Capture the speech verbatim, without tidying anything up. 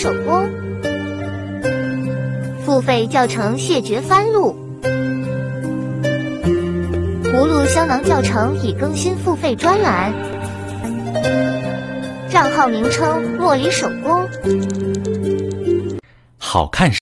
手工。付费教程谢绝番路。葫芦香囊教程已更新付费专栏，账号名称茉莉手工。 好看